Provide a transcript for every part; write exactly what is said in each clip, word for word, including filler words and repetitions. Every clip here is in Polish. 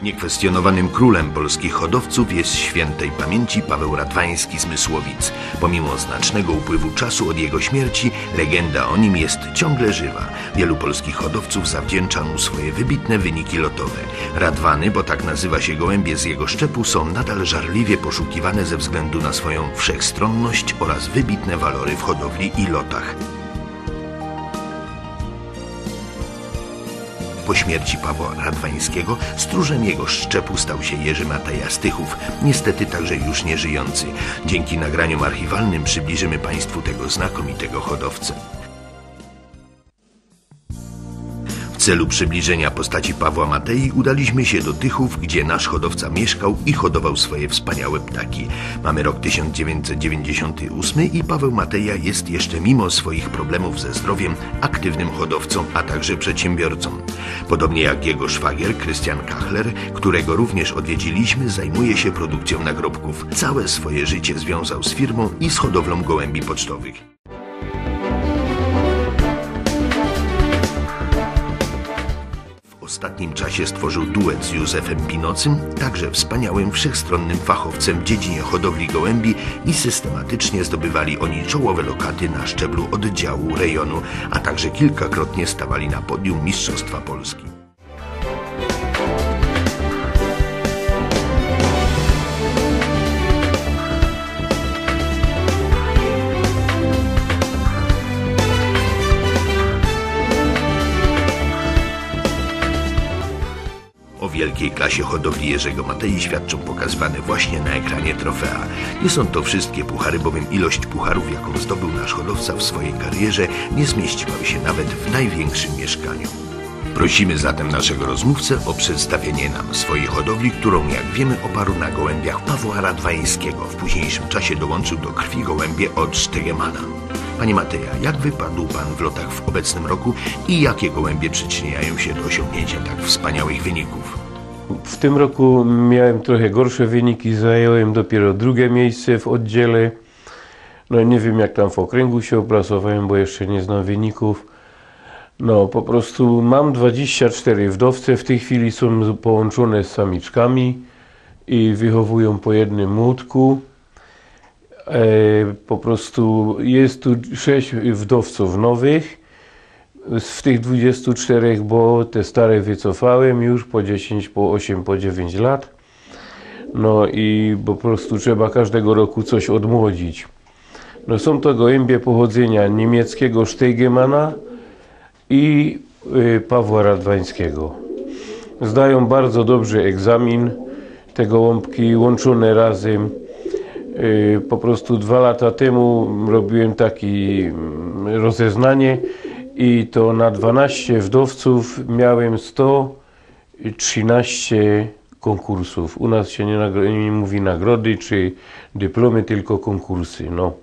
Niekwestionowanym królem polskich hodowców jest świętej pamięci Paweł Radwański z Mysłowic. Pomimo znacznego upływu czasu od jego śmierci, legenda o nim jest ciągle żywa. Wielu polskich hodowców zawdzięcza mu swoje wybitne wyniki lotowe. Radwany, bo tak nazywa się gołębie z jego szczepu, są nadal żarliwie poszukiwane ze względu na swoją wszechstronność oraz wybitne walory w hodowli i lotach. Po śmierci Pawła Radwańskiego stróżem jego szczepu stał się Jerzy Mateja z Tychów, niestety także już nieżyjący. Dzięki nagraniom archiwalnym przybliżymy Państwu tego znakomitego hodowcę. W celu przybliżenia postaci Pawła Matei udaliśmy się do Tychów, gdzie nasz hodowca mieszkał i hodował swoje wspaniałe ptaki. Mamy rok tysiąc dziewięćset dziewięćdziesiąty ósmy i Paweł Mateja jest jeszcze mimo swoich problemów ze zdrowiem aktywnym hodowcą, a także przedsiębiorcą. Podobnie jak jego szwagier Krystian Kachler, którego również odwiedziliśmy, zajmuje się produkcją nagrobków. Całe swoje życie związał z firmą i z hodowlą gołębi pocztowych. W ostatnim czasie stworzył duet z Józefem Pinocym, także wspaniałym, wszechstronnym fachowcem w dziedzinie hodowli gołębi i systematycznie zdobywali oni czołowe lokaty na szczeblu oddziału, rejonu, a także kilkakrotnie stawali na podium Mistrzostwa Polski. O wielkiej klasie hodowli Jerzego Matei świadczą pokazywane właśnie na ekranie trofea. Nie są to wszystkie puchary, bowiem ilość pucharów, jaką zdobył nasz hodowca w swojej karierze, nie zmieściłaby się nawet w największym mieszkaniu. Prosimy zatem naszego rozmówcę o przedstawienie nam swojej hodowli, którą, jak wiemy, oparł na gołębiach Pawła Radwańskiego. W późniejszym czasie dołączył do krwi gołębie od Sztegemana. Panie Mateja, jak wypadł Pan w lotach w obecnym roku i jakie gołębie przyczyniają się do osiągnięcia tak wspaniałych wyników? W tym roku miałem trochę gorsze wyniki, zająłem dopiero drugie miejsce w oddziale. No nie wiem, jak tam w okręgu się oplasowałem, bo jeszcze nie znam wyników. No po prostu mam dwadzieścia cztery wdowce, w tej chwili są połączone z samiczkami i wychowują po jednym młódku. E, po prostu jest tu sześć wdowców nowych w tych dwudziestu czterech, bo te stare wycofałem już po dziesięć, po osiem, po dziewięć lat. No i po prostu trzeba każdego roku coś odmłodzić. No są to gołębie pochodzenia niemieckiego Sztegemana i y, Pawła Radwańskiego. Zdają bardzo dobrze egzamin, te gołąbki łączone razem. Y, po prostu dwa lata temu robiłem takie rozeznanie i to na dwanaście wdowców miałem sto trzynaście konkursów. U nas się nie, nie mówi nagrody czy dyplomy, tylko konkursy. No.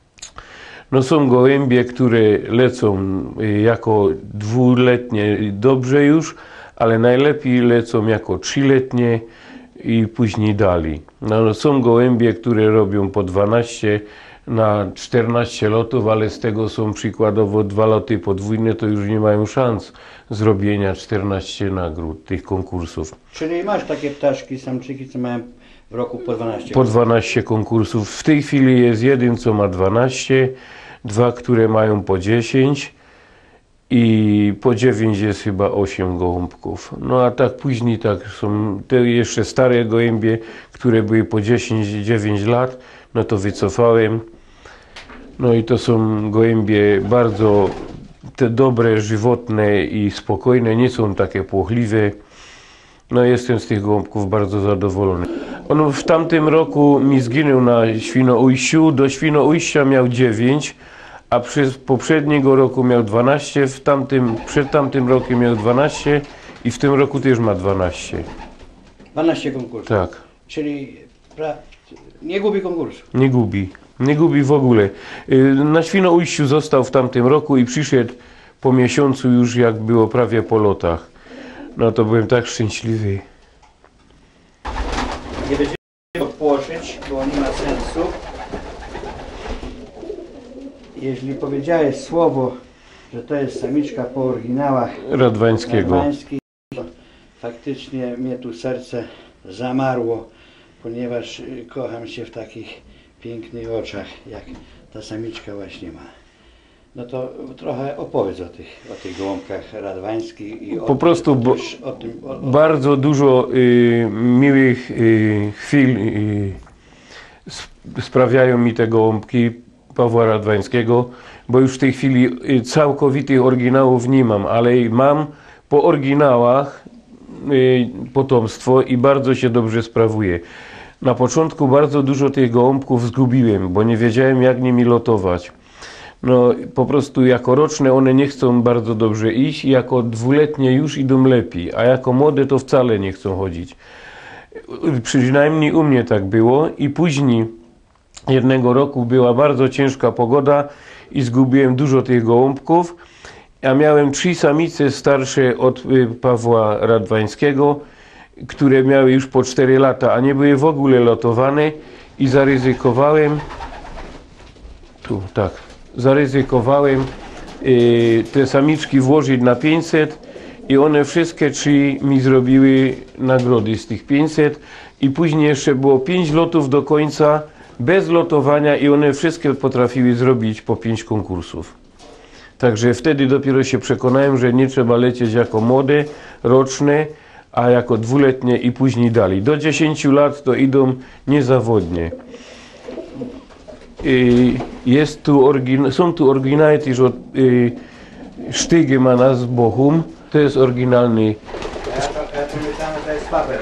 No są gołębie, które lecą jako dwuletnie dobrze już, ale najlepiej lecą jako trzyletnie i później dalej. No, są gołębie, które robią po dwanaście na czternaście lotów, ale z tego są przykładowo dwa loty podwójne, to już nie mają szans zrobienia czternastu nagród, tych konkursów. Czyli masz takie ptaszki, samczyki, co mają w roku po dwanaście? Po dwanaście konkursów. W tej chwili jest jeden, co ma dwanaście, dwa, które mają po dziesięć i po dziewięć jest chyba osiem gołąbków. No a tak później tak są te jeszcze stare gołębie, które były po dziesięć dziewięć lat, no to wycofałem. No i to są gołębie bardzo te dobre, żywotne i spokojne, nie są takie płochliwe. No jestem z tych gołąbków bardzo zadowolony. On w tamtym roku mi zginął na Świnoujściu, do Świnoujścia miał dziewięć, a przez poprzedniego roku miał dwanaście, w tamtym, przed tamtym rokiem miał dwanaście i w tym roku też ma dwanaście. dwanaście konkursów? Tak. Czyli pra... nie gubi konkursu? Nie gubi. Nie gubi w ogóle. Na Świnoujściu został w tamtym roku i przyszedł po miesiącu już, jak było prawie po lotach. No to byłem tak szczęśliwy. Nie będziemy odpłoszyć, bo nie ma sensu. Jeśli powiedziałeś słowo, że to jest samiczka po oryginałach Radwańskiego, Radwański, to faktycznie mnie tu serce zamarło, ponieważ y, kocham się w takich pięknych oczach, jak ta samiczka właśnie ma. No to trochę opowiedz o tych, o tych gołąbkach radwańskich i o, Po prostu o, bo- tym, o tym. O, o, Bardzo dużo y, miłych y, chwil y, sp- sprawiają mi te gołąbki Pawła Radwańskiego, bo już w tej chwili y, całkowitych oryginałów nie mam, ale mam po oryginałach y, potomstwo i bardzo się dobrze sprawuje. Na początku bardzo dużo tych gołąbków zgubiłem, bo nie wiedziałem, jak nimi lotować. No po prostu jako roczne one nie chcą bardzo dobrze iść, jako dwuletnie już idą lepiej, a jako młode to wcale nie chcą chodzić. Przynajmniej u mnie tak było i później jednego roku była bardzo ciężka pogoda i zgubiłem dużo tych gołąbków. Ja miałem trzy samice starsze od y, Pawła Radwańskiego, które miały już po cztery lata, a nie były w ogóle lotowane i zaryzykowałem, tu tak, zaryzykowałem y, te samiczki włożyć na pięćset i one wszystkie trzy mi zrobiły nagrody z tych pięćset i później jeszcze było pięć lotów do końca bez lotowania i one wszystkie potrafiły zrobić po pięć konkursów. Także wtedy dopiero się przekonałem, że nie trzeba lecieć jako młode, roczne, a jako dwuletnie i później dalej. Do dziesięciu lat to idą niezawodnie. I jest tu orygin- są tu oryginały też od y, Sztygemana z Bochum. To jest oryginalny. Ja to, ja to myślałem, że to jest papier.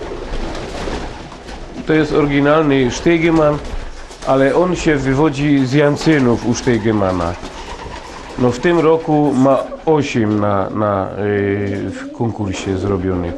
To jest oryginalny Sztygeman, ale on się wywodzi z Jancynów u Sztygemana. No w tym roku ma osiem na, na, y, w konkursie zrobionych.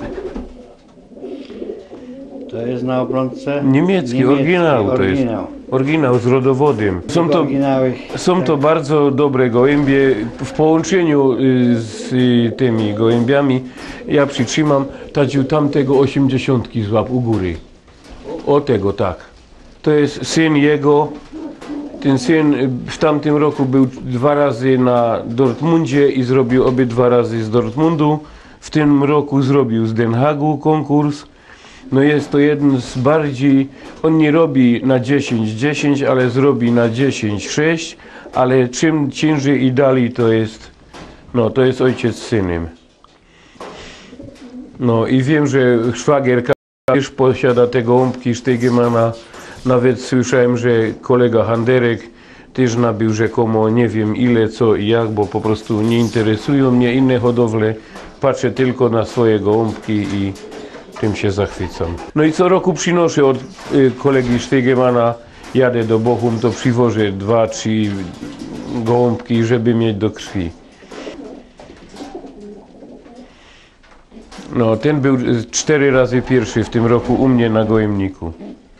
To jest na obrączce? Niemiecki, oryginał to jest. oryginał. Oryginał z rodowodem. Są to, Oryginały, są to bardzo dobre gołębie. W połączeniu y, z y, tymi gołębiami ja przytrzymam, Tadziu, tamtego osiemdziesiątki złap u góry. O tego tak. To jest syn jego. Ten syn w tamtym roku był dwa razy na Dortmundzie i zrobił obydwa razy z Dortmundu. W tym roku zrobił z Den Hagu konkurs. No jest to jeden z bardziej, on nie robi na dziesięć dziesięć, ale zrobi na dziesięć sześć, ale czym ciężej i dalej to jest, no to jest ojciec z synem. No i wiem, że szwagier też posiada te gołąbki Sztygemana. Nawet słyszałem, że kolega Handerek też nabył rzekomo nie wiem ile, co i jak, bo po prostu nie interesują mnie inne hodowle. Patrzę tylko na swoje gołąbki i tym się zachwycam. No i co roku przynoszę od y, kolegi Sztygemana, jadę do Bochum, to przywożę dwa, trzy gołąbki, żeby mieć do krwi. No ten był cztery razy pierwszy w tym roku u mnie na gołębniku.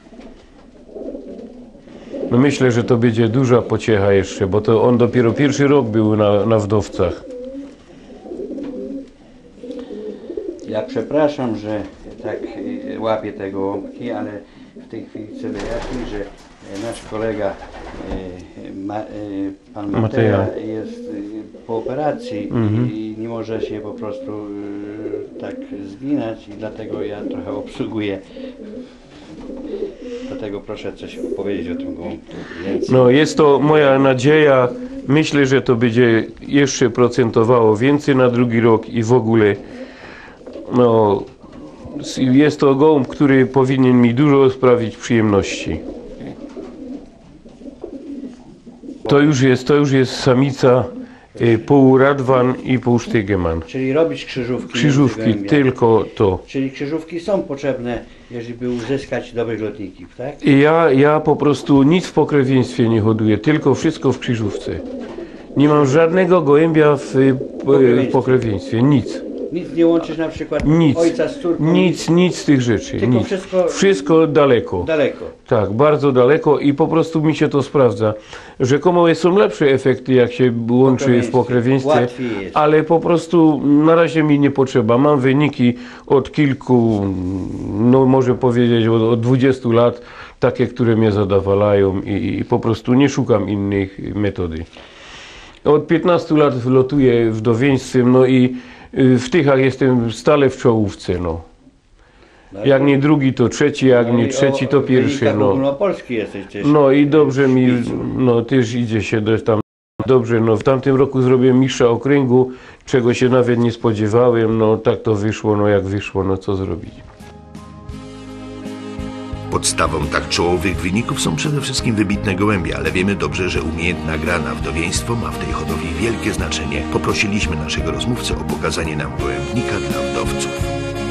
No myślę, że to będzie duża pociecha jeszcze, bo to on dopiero pierwszy rok był na, na wdowcach. Ja przepraszam, że tak y, łapię te gołąbki, ale w tej chwili chcę wyjaśnić, że y, nasz kolega y, ma, y, pan Mateja Mateja. jest y, po operacji Mhm. i nie może się po prostu y, tak zginać i dlatego ja trochę obsługuję. Dlatego proszę coś powiedzieć o tym gołąbku. Więcej. No jest to moja nadzieja. Myślę, że to będzie jeszcze procentowało więcej na drugi rok i w ogóle no, jest to gołąb, który powinien mi dużo sprawić przyjemności. To już jest, to już jest samica y, pół Radwan i pół Sztygeman. Czyli robić krzyżówki. Krzyżówki, między gołębiami. tylko to. Czyli krzyżówki są potrzebne, jeżeli by uzyskać dobrych lotników, tak? I ja, ja po prostu nic w pokrewieństwie nie hoduję, tylko wszystko w krzyżówce. Nie mam żadnego gołębia w, y, w pokrewieństwie, nic. Nic nie łączysz na przykład Nic, ojca z córką? nic, nic z tych rzeczy, Tylko nic. wszystko- Wszystko daleko. Daleko. Tak, bardzo daleko i po prostu mi się to sprawdza. Rzekomo są lepsze efekty, jak się łączy w Pokrewieństwie. pokrewieństwie, Łatwiej jest. ale po prostu na razie mi nie potrzeba. Mam wyniki od kilku, no może powiedzieć od, od dwudziestu lat, takie, które mnie zadowalają i, i po prostu nie szukam innych metody. Od piętnastu lat lotuję wdowieństwem, no i Y, W Tychach jestem stale w czołówce, no. No, Jak nie drugi, to trzeci, jak no nie i trzeci, o to pierwszy, wynikach no. ogólnopolski jesteś też. No i dobrze mi, szpicu. no też idzie się do tam dobrze, no w tamtym roku zrobiłem mistrza okręgu, czego się nawet nie spodziewałem, no tak to wyszło, no jak wyszło, no co zrobić. Podstawą tak czołowych wyników są przede wszystkim wybitne gołębie, ale wiemy dobrze, że umiejętna gra na wdowieństwo ma w tej hodowli wielkie znaczenie. Poprosiliśmy naszego rozmówcę o pokazanie nam gołębnika dla wdowców.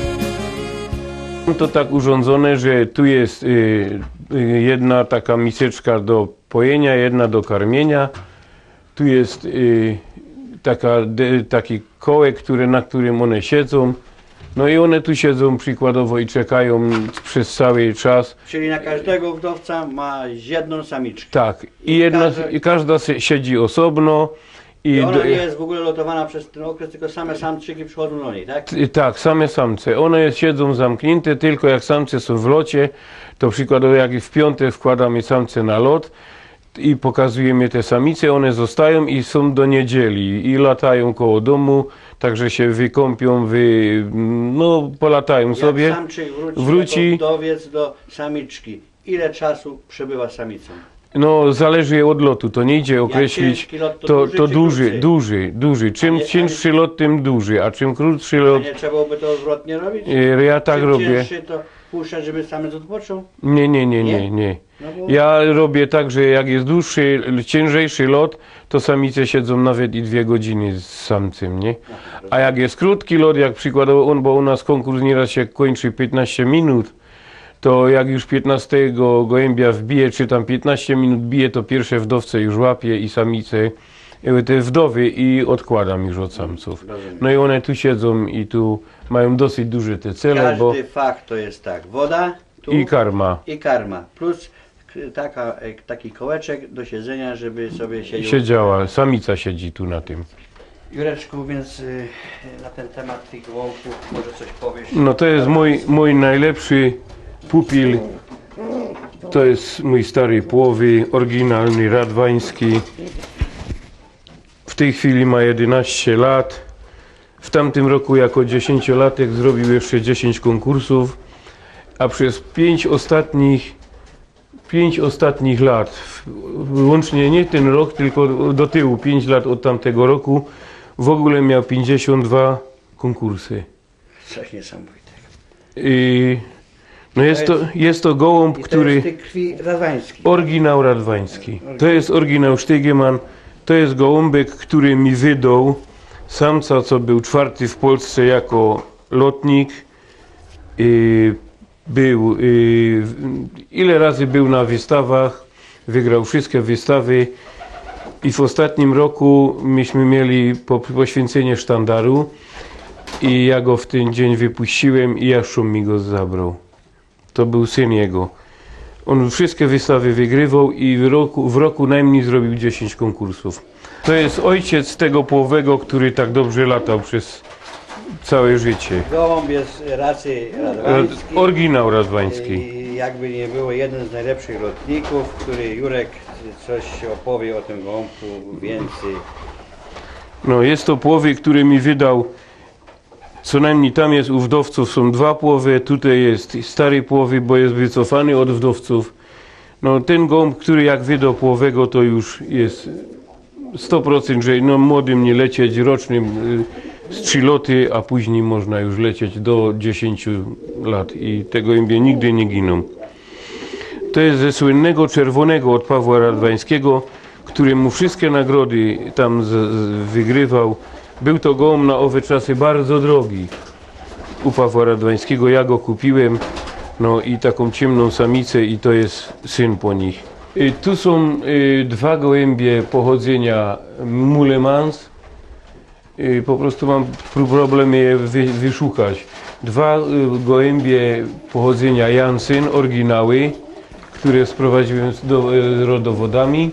To tak urządzone, że tu jest y, y, jedna taka miseczka do pojenia, jedna do karmienia. Tu jest y, taka, de, taki kołek, który, na którym one siedzą. No i one tu siedzą przykładowo i czekają przez cały czas. Czyli na każdego wdowca ma jedną samiczkę. Tak, i, jedna, każda- i każda se- siedzi osobno. I I ona do- nie jest w ogóle lotowana przez ten okres, tylko same samczyki przychodzą do niej, tak? I tak, same samce. One siedzą zamknięte, tylko jak samce są w locie, to przykładowo jak w piątek wkładamy samce na lot i pokazujemy te samice, one zostają i są do niedzieli i latają koło domu, także się wykąpią, wy, no polatają sobie. Jak samczyk wróci, wróci- jako wdowiec do samiczki, ile czasu przebywa z samicą? No zależy od lotu, to nie idzie określić, ciężki lot, to to, duży to czy duży, krótszy? duży, duży. Czym A nie- a cięższy lot, tym duży, a czym krótszy A lot, nie trzeba byłoby to odwrotnie robić? e, ja tak Czym robię. cięższy to puszczać, żeby samiec odpoczął? Nie, nie, nie, nie, Nie? nie. No bo Ja robię tak, że jak jest dłuższy, ciężejszy lot, to samice siedzą nawet i dwie godziny z samcem, nie? A jak jest krótki lot, jak przykładowo on, bo u nas konkurs nieraz się kończy piętnaście minut, to jak już piętnastego gołębia wbije, czy tam piętnaście minut bije, to pierwsze wdowce już łapie i samice, e, te wdowy i odkładam już od samców. Rozumiem. No i one tu siedzą i tu mają dosyć duże te cele, każdy bo fakt to jest tak, woda tu i karma. i karma, plus k- taka, e, taki kołeczek do siedzenia, żeby sobie siedział. Siedziała, samica siedzi tu na tym. Jureczku, więc y, na ten temat tych gołąbków może coś powiesz? No to jest mój, mój najlepszy pupil. To jest mój stary płowy, oryginalny, radwański. W tej chwili ma jedenaście lat. W tamtym roku jako dziesięciolatek zrobił jeszcze dziesięć konkursów, a przez pięć ostatnich, pięć ostatnich lat, łącznie nie ten rok, tylko do tyłu, pięć lat od tamtego roku, w ogóle miał pięćdziesiąt dwa konkursy. Coś niesamowitego. I, no jest to, jest to gołąb, I to który... jest tej krwi radwańskiej. Oryginał radwański. To jest oryginał Sztygeman. To jest gołąbek, który mi wydał samca, co był czwarty w Polsce jako lotnik. I był, i, ile razy był na wystawach, wygrał wszystkie wystawy. I w ostatnim roku myśmy mieli po, poświęcenie sztandaru i ja go w ten dzień wypuściłem i Jaszczur mi go zabrał. To był syn jego. On wszystkie wystawy wygrywał i w roku, w roku najmniej zrobił dziesięć konkursów. To jest ojciec tego płowego, który tak dobrze latał przez całe życie. Gołąb jest raczej radwański. Oryginał radwański. I jakby nie było, jeden z najlepszych lotników, który Jurek coś opowie o tym gołąbku więcej. No, jest to płowy, który mi wydał, co najmniej tam jest u wdowców są dwa płowy, tutaj jest stary płowy, bo jest wycofany od wdowców. No, ten gołąb, który jak wydał płowego, to już jest sto procent, że no, młodym nie lecieć, rocznym y, z trzy loty, a później można już lecieć do dziesięciu lat i te gołębie nigdy nie giną. To jest ze słynnego czerwonego od Pawła Radwańskiego, który mu wszystkie nagrody tam z, z, wygrywał. Był to gołąb na owe czasy bardzo drogi u Pawła Radwańskiego. Ja go kupiłem, no i taką ciemną samicę i to jest syn po nich. Y, tu są y, dwa gołębie pochodzenia Mulemans. Y, po prostu mam problem je wy, wyszukać. Dwa y, gołębie pochodzenia Jansen, oryginały, które sprowadziłem z do, y, rodowodami.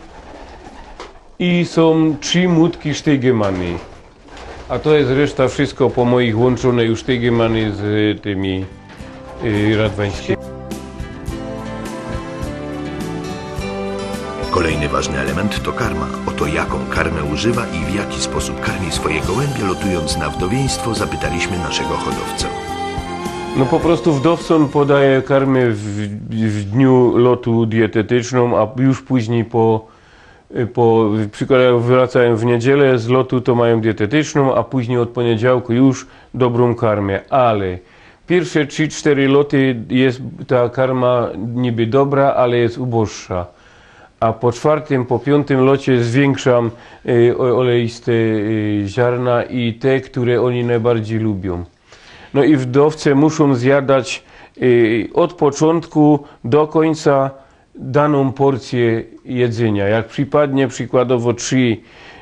I są trzy młódki Sztygemany. A to jest reszta wszystko po moich łączone już Sztygemany z y, tymi y, radwańskimi. Kolejny ważny element to karma. O to, jaką karmę używa i w jaki sposób karmi swoje gołębie, lotując na wdowieństwo, zapytaliśmy naszego hodowcę. No po prostu wdowcom podaje karmę w, w dniu lotu dietetyczną, a już później po, po przykładowo wracają w niedzielę z lotu, to mają dietetyczną, a później od poniedziałku już dobrą karmę. Ale pierwsze trzy cztery loty jest ta karma niby dobra, ale jest uboższa. A po czwartym, po piątym locie zwiększam y, oleiste y, ziarna i te, które oni najbardziej lubią. No i wdowce muszą zjadać y, od początku do końca daną porcję jedzenia. Jak przypadnie przykładowo trzy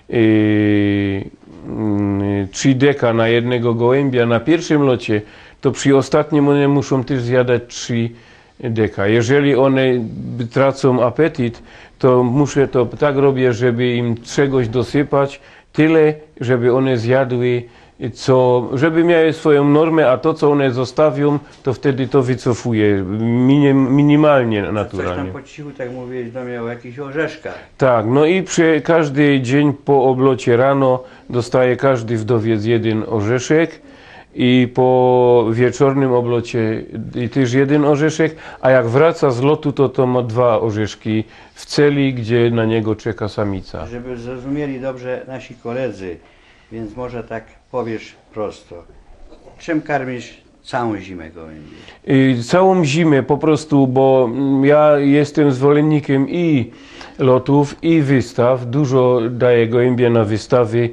deka na jednego gołębia na pierwszym locie, to przy ostatnim one muszą też zjadać trzy deka. Jeżeli one tracą apetyt, to muszę to tak robię, żeby im czegoś dosypać, tyle, żeby one zjadły, co, żeby miały swoją normę, a to, co one zostawią, to wtedy to wycofuje, minim, minimalnie naturalnie. Coś tam po cichu, tak mówiłeś do mnie o jakichś orzeszkach. Tak, no i przy każdy dzień po oblocie rano dostaje każdy wdowiec jeden orzeszek i po wieczornym oblocie też jeden orzeszek, a jak wraca z lotu, to to ma dwa orzeszki w celi, gdzie na niego czeka samica. Żeby zrozumieli dobrze nasi koledzy, więc może tak powiesz prosto. Czym karmisz całą zimę gołębie? Całą zimę po prostu, bo ja jestem zwolennikiem i lotów, i wystaw. Dużo daję gołębie na wystawy.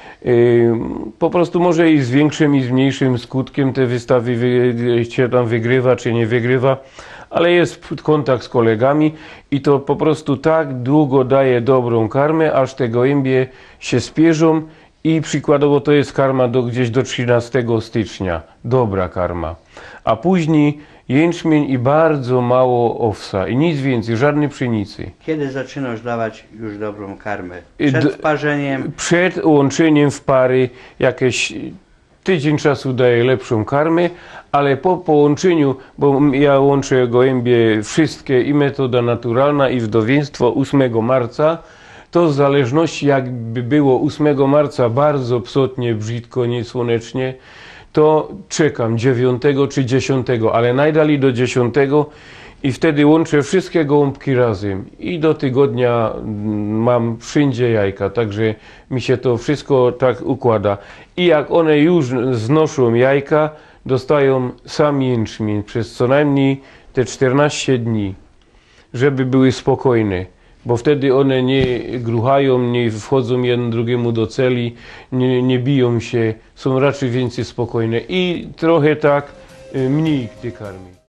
Po prostu może i z większym, i z mniejszym skutkiem te wystawy się tam wygrywa, czy nie wygrywa, ale jest kontakt z kolegami i to po prostu tak długo daje dobrą karmę, aż te gołębie się spierzą i przykładowo to jest karma do, gdzieś do trzynastego stycznia. Dobra karma. A później jęczmień i bardzo mało owsa i nic więcej, żadnej pszenicy. Kiedy zaczynasz dawać już dobrą karmę? Przed wparzeniem? Przed łączeniem w pary jakieś tydzień czasu daję lepszą karmę, ale po połączeniu, bo ja łączę gołębie wszystkie, i metoda naturalna, i wdowieństwo ósmego marca, to w zależności jakby było ósmego marca bardzo psotnie, brzydko, niesłonecznie, to czekam dziewiątego czy dziesiątego, ale najdalej do dziesiątego i wtedy łączę wszystkie gołąbki razem i do tygodnia mam wszędzie jajka, także mi się to wszystko tak układa. I jak one już znoszą jajka, dostają sam jęczmień przez co najmniej te czternaście dni, żeby były spokojne. Bo wtedy one nie gruchają, nie wchodzą jeden drugiemu do celi, nie, nie biją się, są raczej więcej spokojne i trochę tak mniej ty karmi.